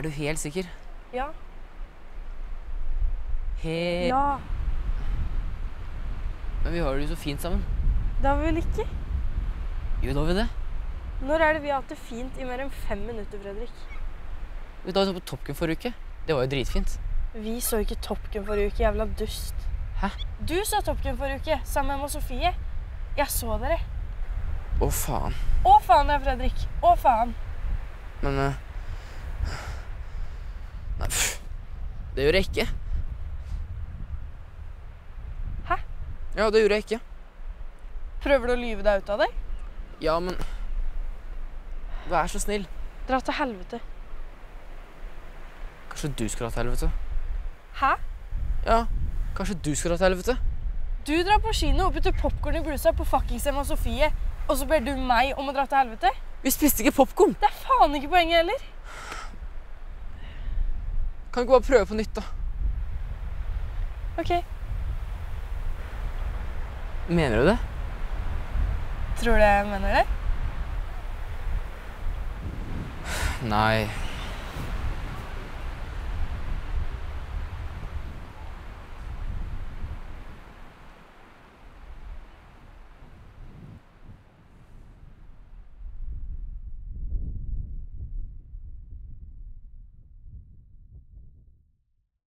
du helt sikker? Ja. Ja. Men vi har det jo så fint sammen. Det har vi vel ikke? Jo, da har vi det. Når er det vi har hatt det fint i mer enn 5 minutter, Fredrik? Da var vi så på Top Gun forrige uke. Det var jo dritfint. Vi så ikke Top Gun forrige uke, jævla dust. Hæ? Du så Top Gun forrige uke, sammen med Sofie. Jeg så dere. Å, faen. Å, faen, det er Fredrik. Å, faen. Men... Nei, det gjør jeg ikke. Hæ? Ja, det gjorde jeg ikke. Prøver du å lyve deg ut av det? Ja, men... Vær så snill. Dra til helvete. Kanskje du skal dra til helvete? Hæ? Ja, kanskje du skal dra til helvete? Du drar på kino og putter popcorn i blusa på fuckings Emma Sofie, og så ber du meg om å dra til helvete? Vi spiste ikke popcorn! Det er faen ikke poenget heller. Kan vi ikke bare prøve på nytt, da? Ok. Mener du det? Tror du jeg mener det? Nei.